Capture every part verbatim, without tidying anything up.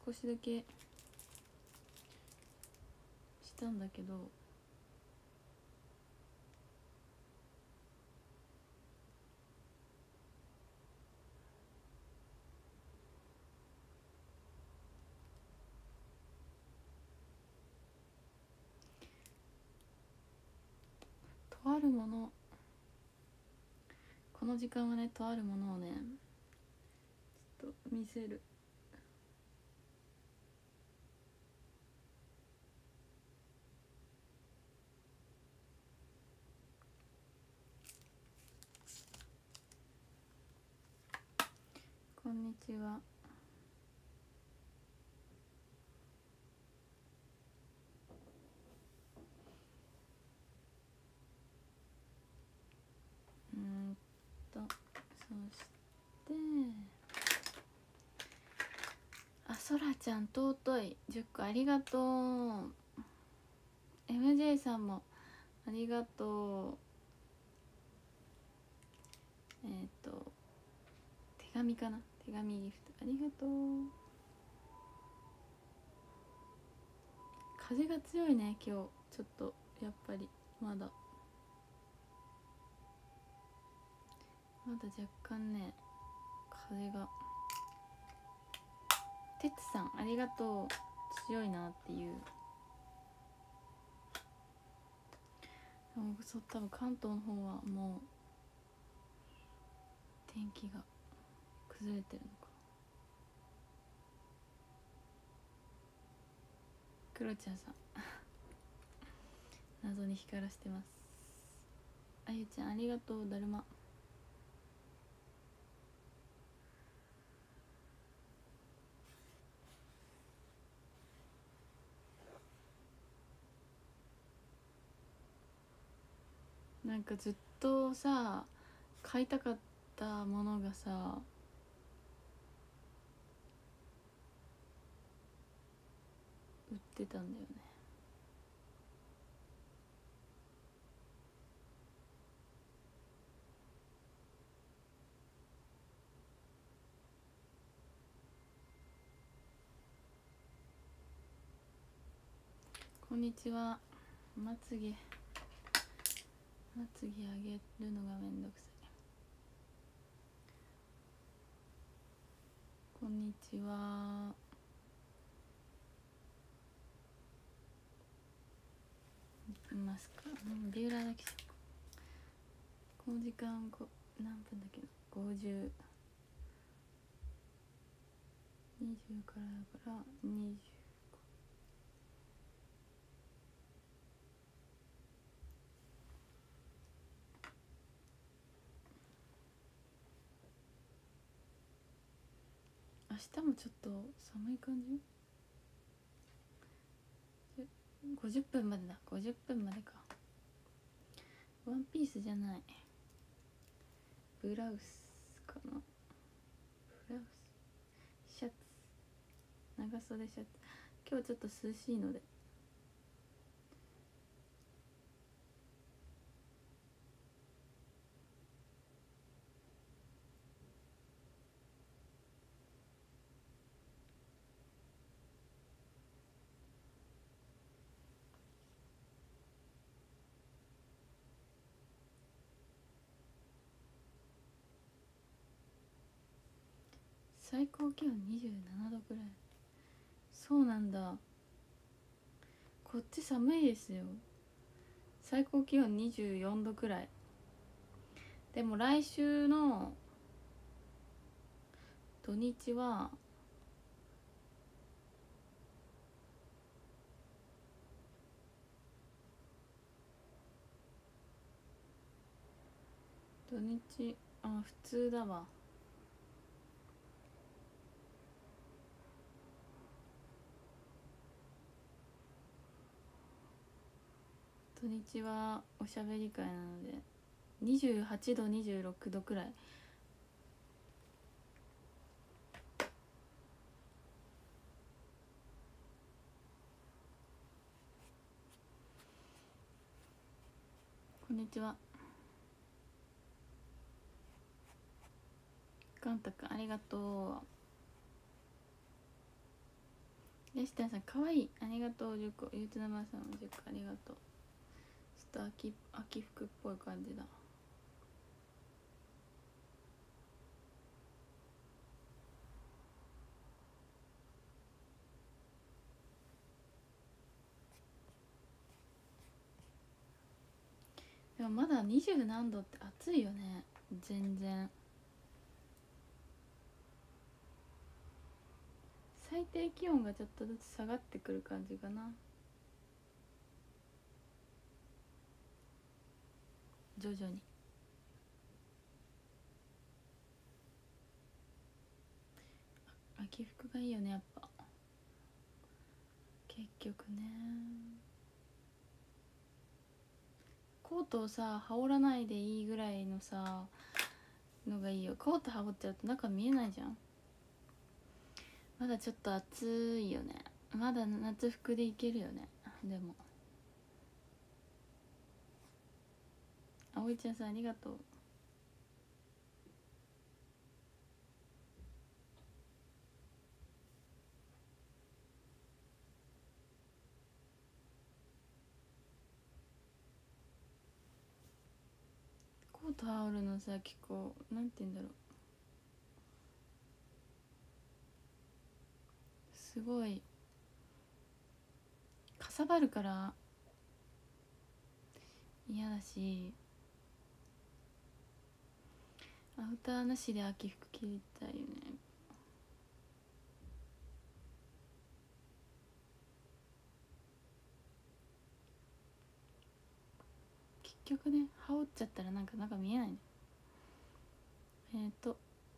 少しだけしたんだけど、とあるもの、この時間はね、とあるものをねちょっと見せる。こんにちは。うーんとそしてあ、そらちゃん尊いじゅっこありがとう。 エムジェー さんもありがとう。えっ、ー、と手紙かな、手紙ギフトありがとう。風が強いね今日ちょっとやっぱりまだまだ若干ね風が。てつさんありがとう。強いなっていう。でもそう多分関東の方はもう天気が崩れてるのか。クロちゃんさん謎に光らしてます。あゆちゃんありがとう。だるまなんかずっとさ買いたかったものがさ売ってたんだよね。こんにちは。まつげまつげあげるのがめんどくさい。こんにちは。いますか。ビューラーだけしようか。この時間こ何分だっけな。ごじゅうにじゅうからだからにじゅうご。明日もちょっと寒い感じ。ごじゅっぷんまでだ。ごじゅっぷんまでか。ワンピースじゃない、ブラウスかな。ブラウスシャツ長袖シャツ。今日ちょっと涼しいので最高気温にじゅうななどくらい。そうなんだ。こっち寒いですよ。最高気温にじゅうよんどくらい。でも来週の土日は土日あ普通だわ。土日はおしゃべり会なのでにじゅうはちどにじゅうろくどくらい。こんにちは。ガンタくんありがとう。 ヤシタンさんかわいい、ありがとう。じゅっこゆうつなばさんもじゅっこありがとう。ちょっと秋秋服っぽい感じだ。でもまだ二十何度って暑いよね。全然最低気温がちょっとずつ下がってくる感じかな、徐々に。秋服がいいよねやっぱ。結局ね、コートをさ羽織らないでいいぐらいのさのがいいよ。コート羽織っちゃうと中見えないじゃん。まだちょっと暑いよね。まだ夏服でいけるよね。でも葵ちゃんさんありがとう。コート羽織るのさ結構なんて言うんだろう、すごいかさばるから嫌だし、アウターなしで秋服着りたいよね。結局ね羽織っちゃったらなんか中見えないの。えっ、ー、と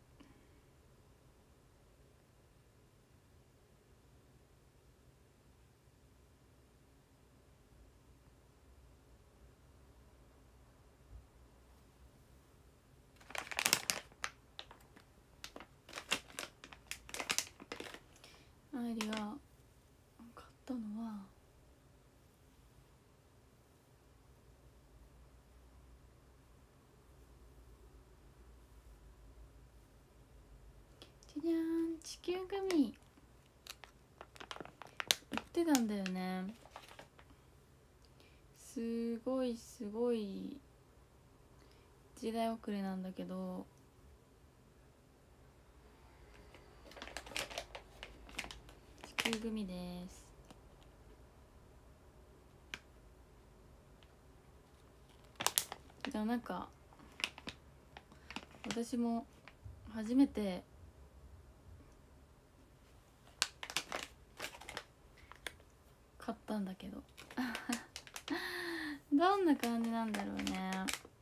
アイリが買ったのはじゃじゃーん、地球グミ売ってたんだよね。すごいすごい時代遅れなんだけど、地球グミです。じゃあなんか私も初めて買ったんだけどどんな感じなんだろうね。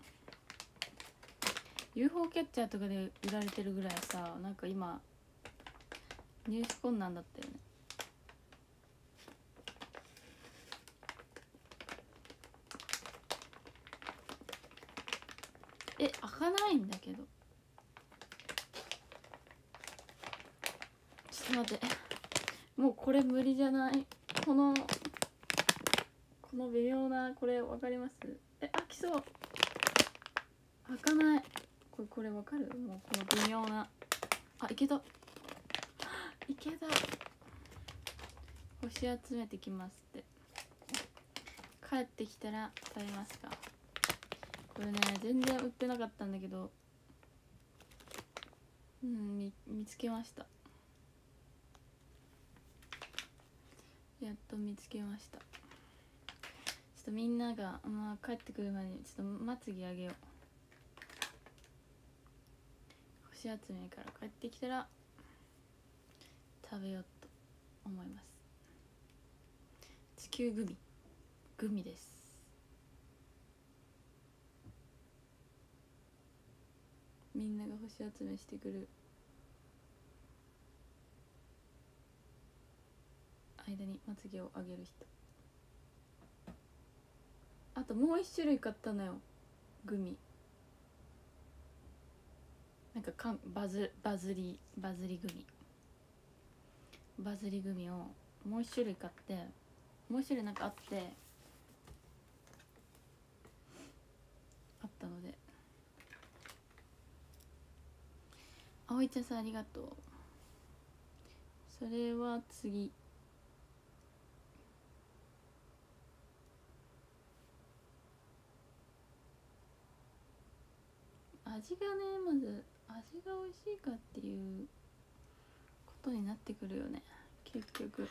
ユーフォー キャッチャーとかで売られてるぐらいさ、なんか今入手困難だったよね。え、開かないんだけど。ちょっと待って、もうこれ無理じゃない？このこの微妙なこれ分かります？え、開きそう。開かない。これこれ分かる？もうこの微妙な。あ、いけた。いけた。星集めてきますって。帰ってきたら食べますか。これね全然売ってなかったんだけど、うん、見, 見つけました。やっと見つけました。ちょっとみんなが、まあ、帰ってくるまでにちょっとまつげあげよう。星集めから帰ってきたら食べようと思います。地球グミグミです。みんなが星集めしてくる間にまつげをあげる人。あともう一種類買ったのよ、グミ。なんかかんバズバズりバズりグミバズりグミをもう一種類買って、もう一種類なんかあってあったので。葵ちゃんさんありがとう。それは次味がね、まず味が美味しいかっていうことになってくるよね結局。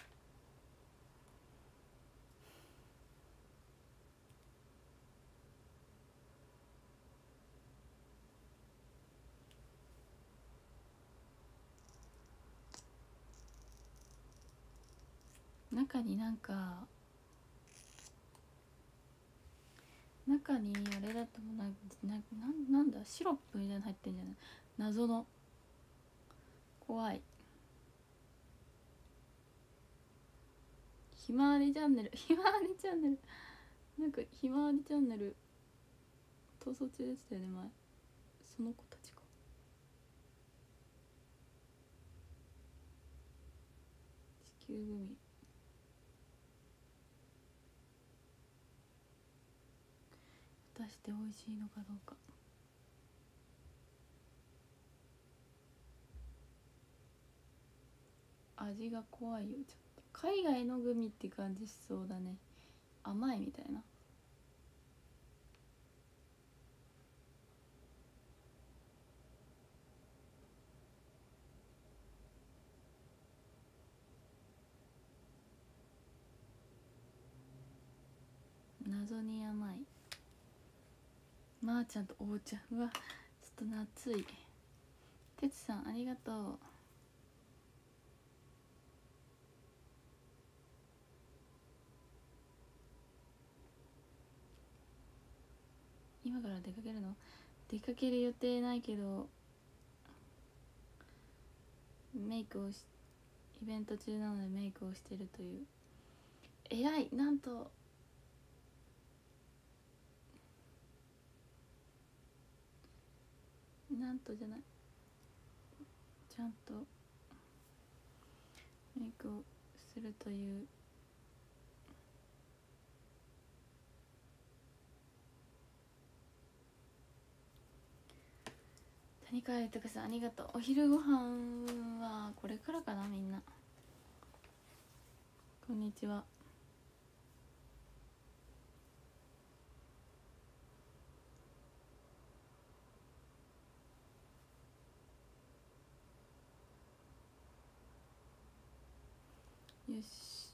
中になんか中にあれだともななななんだシロップみたいなの入ってんじゃない、謎の。怖い。ひまわりチャンネルひまわりチャンネルなんかひまわりチャンネル逃走中でしたよね前。その子たちか。地球グミ果たして美味しいのかどうか。味が怖いよ。ちょっと海外のグミって感じしそうだね。甘いみたいな。謎に甘い。まー、あ、ちゃんとお茶。うわちょっと夏い。てつさんありがとう。今から出かけるの？出かける予定ないけどメイクをしイベント中なのでメイクをしてるという。えらい。なんとなんとじゃない、ちゃんとメイクをするという。谷川豊さんありがとう。お昼ご飯はこれからかな。みんなこんにちは。よし、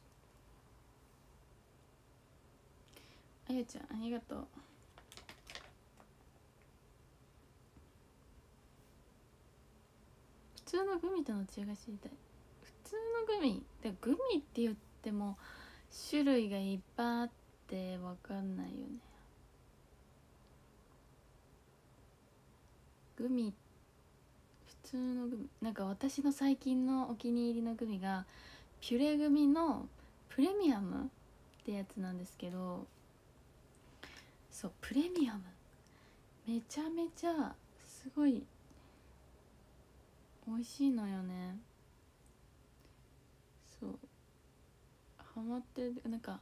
あゆちゃんありがとう。普通のグミとの違いが知りたい。普通のグミでグミって言っても種類がいっぱいあって分かんないよね。グミ普通のグミなんか私の最近のお気に入りのグミがピュレグミのプレミアムってやつなんですけど、そうプレミアムめちゃめちゃすごい美味しいのよね。そうハマってなんか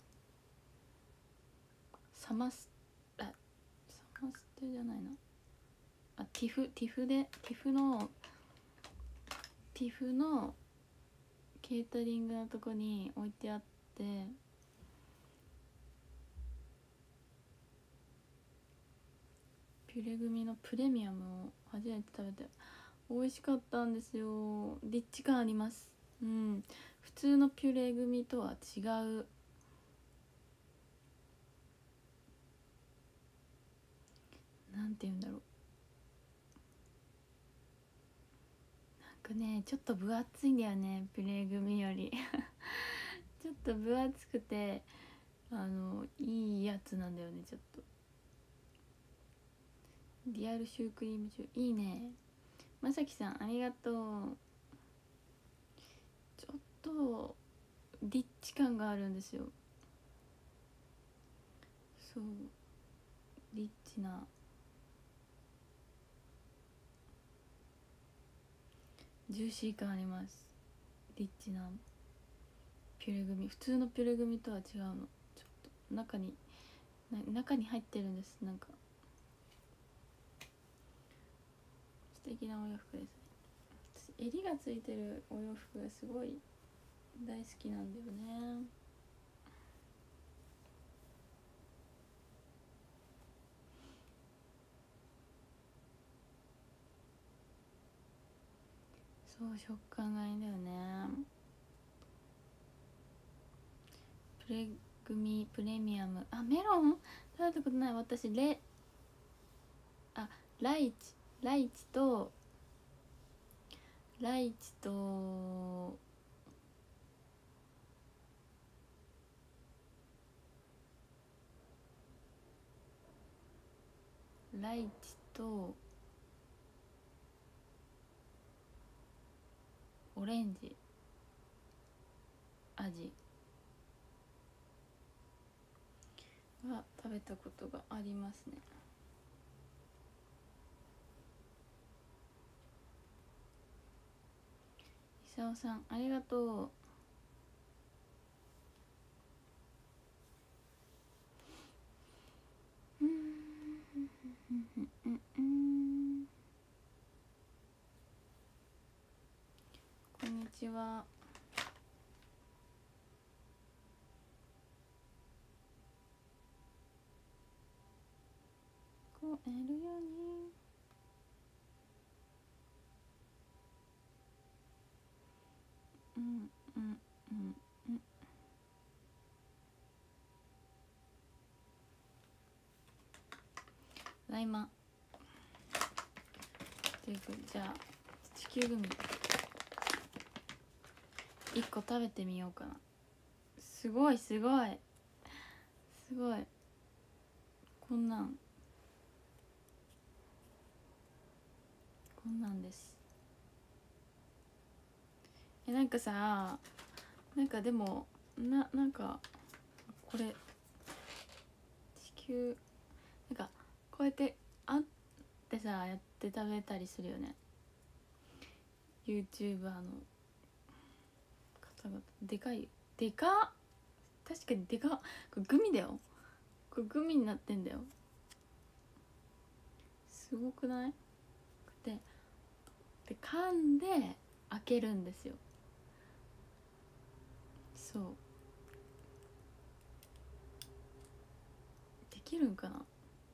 サマスあサマステじゃないなあティフティフでティフのティフのケータリングのとこに置いてあって、ピュレグミのプレミアムを初めて食べて美味しかったんですよ。リッチ感あります。うん、普通のピュレグミとは違う。なんて言うんだろう、なんかねちょっと分厚いんだよねピュレグミよりちょっと分厚くてあのいいやつなんだよね。ちょっとリアルシュークリーム中いいね。まさきさんありがとう。ちょっとリッチ感があるんですよ。そうリッチなジューシー感あります。リッチなピュレグミ、普通のピュレグミとは違うの。ちょっと中に中に入ってるんです。なんか素敵なお洋服ですね。私襟がついてるお洋服がすごい大好きなんだよね。 そう食感がいいんだよね。プレグミプレミアム、あメロン食べたことない。私レあライチライチとライチとライチとオレンジ味は食べたことがありますね。伊沢さんありがとう。うんうんうんこんにちは。こえるようにうんうんうんうんただいま。ということでじゃあ地球グミいっこ食べてみようかな。すごいすごいすごいこんなんこんなんです。えなんかさなんかでもななんかこれ地球なんかこうやってあってさやって食べたりするよね YouTuber の方々。でかいでかっ確かにでかっ。これグミだよ。これグミになってんだよ。すごくない？でで噛んで開けるんですよ。そうできるんかな。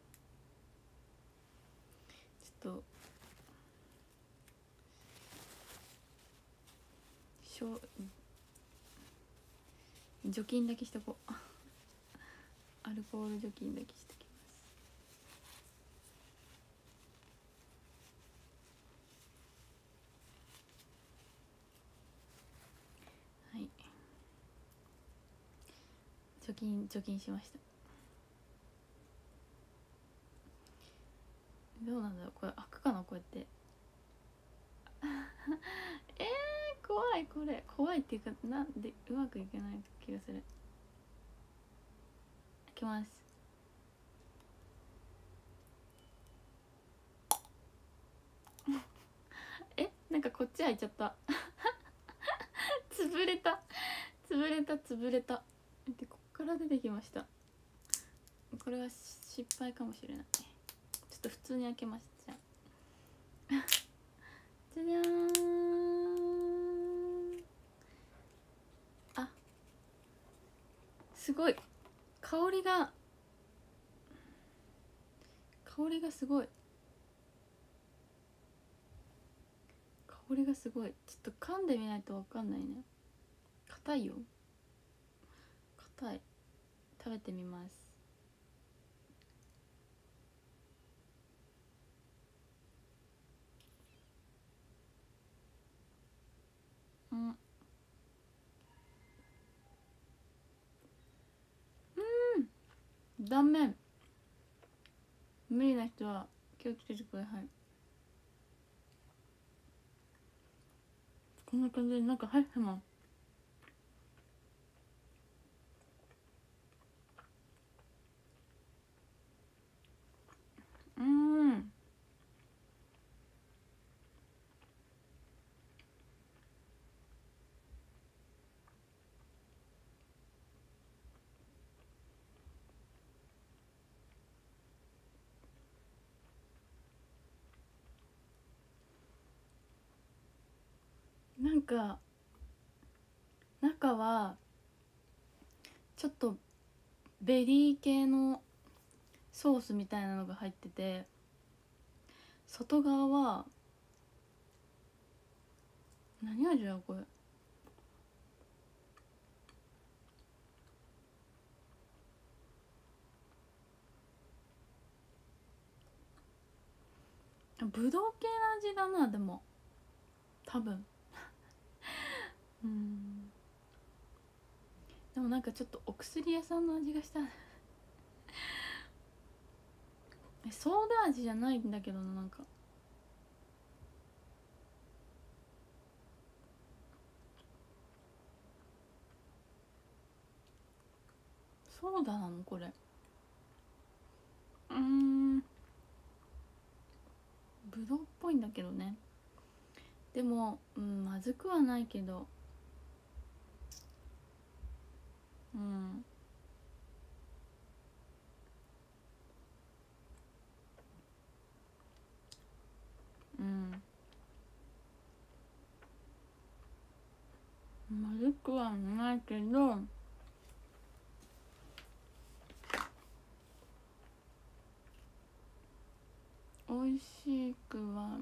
ちょっとしょ除菌だけしとこうアルコール除菌だけしときます。はい除菌除菌しました。どうなんだろうこれ開くかなこうやってえー、怖いこれ怖いっていうかなんでうまくいけない気がする。開けます。えなんかこっち開いちゃった潰れた潰れた潰れたでこっから出てきました。これは失敗かもしれない。ちょっと普通に開けます。じゃあじゃじゃーん。あすごい香りが香りがすごい香りがすごい。ちょっと噛んでみないと分かんないね。硬いよ硬い。食べてみます。うんうん断面無理な人は気をつけてください。こんな感じでなんか入ってます。うんなんか中はちょっとベリー系のソースみたいなのが入ってて外側は何味だこれ。ぶどう系の味だな。でも多分うんでもなんかちょっとお薬屋さんの味がしたえソーダ味じゃないんだけどな。なんかソーダなのこれ。うーんぶどうっぽいんだけどね。でも、うん、まずくはないけど、うんうんまずくはないけど、美味しくは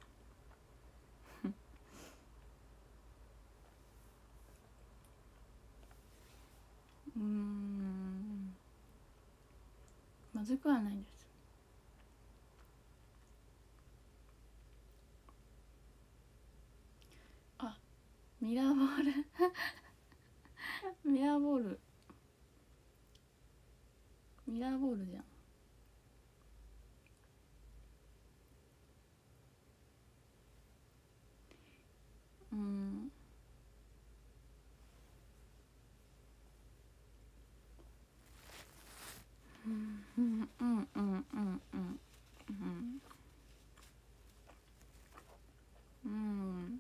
うーんまずくはないです。あミラーボールミラーボールミラーボールじゃん。うんうんうんうんうんうんうんうん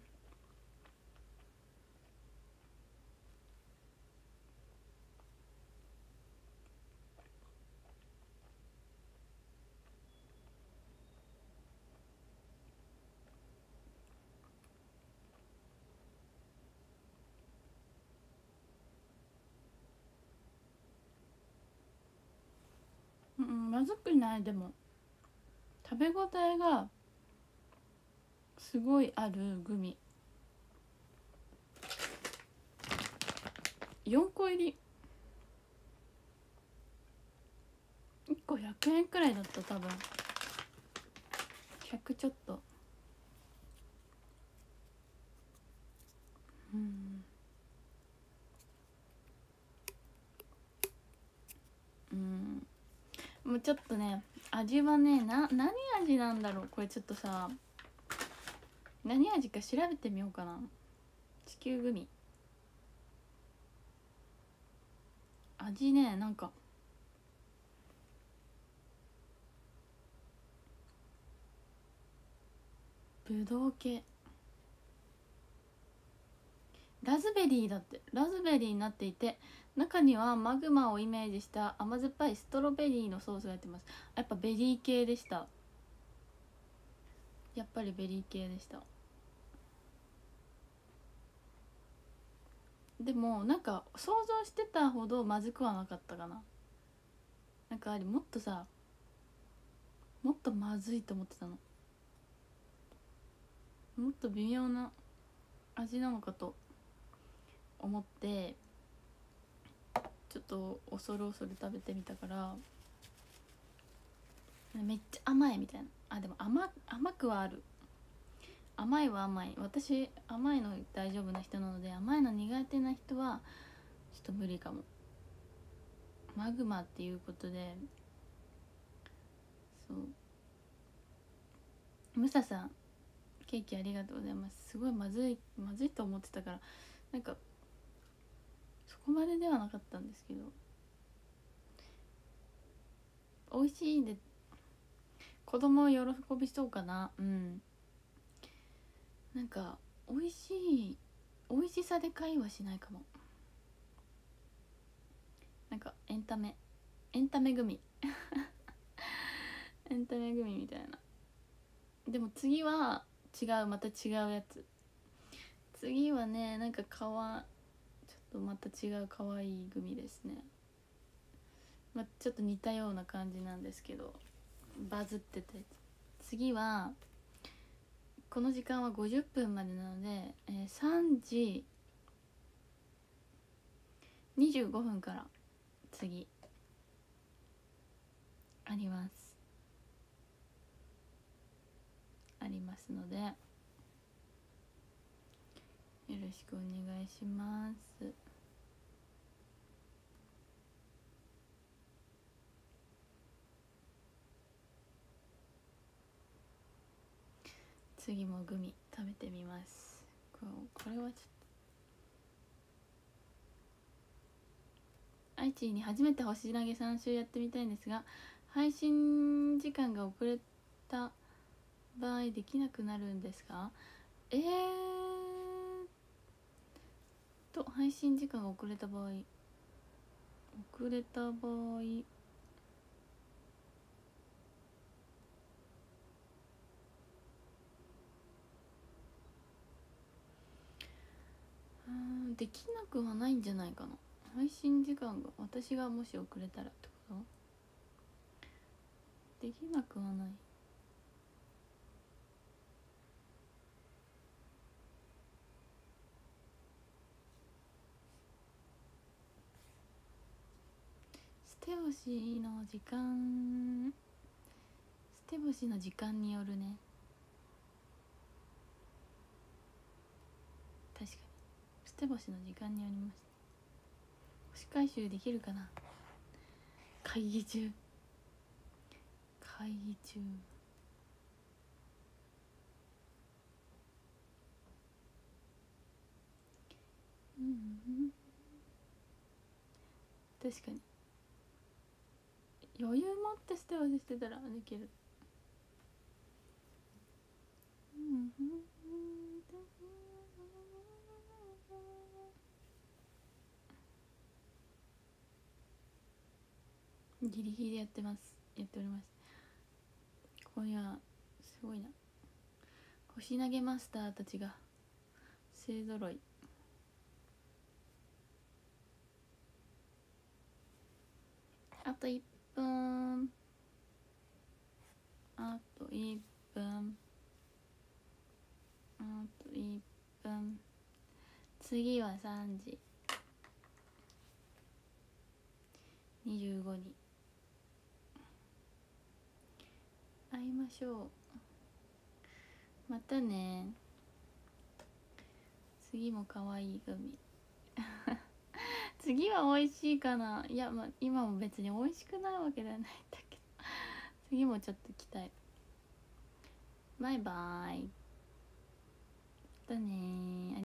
うんまずくない。でも食べ応えがすごいあるグミ。よんこ入りいっこひゃくえんくらいだった。多分ひゃくちょっと。うんうんもうちょっとね味はねな何味なんだろうこれ。ちょっとさ何味か調べてみようかな。地球グミ味ねなんかぶどう系ラズベリーだって。ラズベリーになっていて中にはマグマをイメージした甘酸っぱいストロベリーのソースが入ってます。やっぱベリー系でした。やっぱりベリー系でした。でもなんか想像してたほどまずくはなかったかな。なんかあれもっとさもっとまずいと思ってたの。もっと微妙な味なのかと思ってちょっと恐る恐る食べてみたからめっちゃ甘いみたいな。あでも 甘, 甘くはある。甘いは甘い。私甘いの大丈夫な人なので甘いの苦手な人はちょっと無理かも。マグマっていうことで。そうムサさんケーキありがとうございます。すごいまずいまずいと思ってたからなんかそこまでではなかったんですけど美味しいんで子供を喜びそうかな。うんなんか美味しい美味しさで会話しないかも。なんかエンタメエンタメグミエンタメグミみたいな。でも次は違うまた違うやつ。次はねなんかかわちょっとまた違う可愛いグミですね。まあ、ちょっと似たような感じなんですけどバズってて次はこの時間はごじゅっぷんまでなので、えー、さんじにじゅうごふんから次ありますありますので、よろしくお願いします。次もグミ食べてみます。これはちょっと愛知に初めて星投げさん週やってみたいんですが、配信時間が遅れた場合できなくなるんですか？えーと配信時間が遅れた場合遅れた場合うんできなくはないんじゃないかな。配信時間が私がもし遅れたらってことできなくはない。捨て星の時間捨て星の時間によるね。確かに捨て星の時間によります。星回収できるかな。会議中会議中うんうん確かに余裕持って捨て星してたらできる。うんギリギリやってますやっております。今夜すごいな、星投げマスターたちが勢ぞろい。あといっぷんあといっぷんあといっぷん次はさんじにじゅうごに会いましょう。またね。次もかわいいグミ次は美味しいかな。いや、まあ、今も別に美味しくないわけではないんだけど次もちょっと期待。バイバーイ。またね。